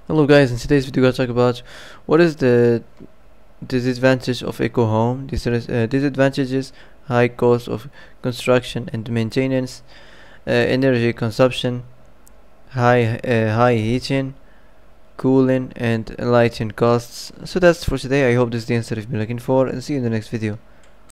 Hello guys, in today's video we're going to talk about what is the disadvantage of eco home. Disadvantages: high cost of construction and maintenance, energy consumption, high heating, cooling and lighting costs. So that's for today. I hope this is the answer you've been looking for, and see you in the next video.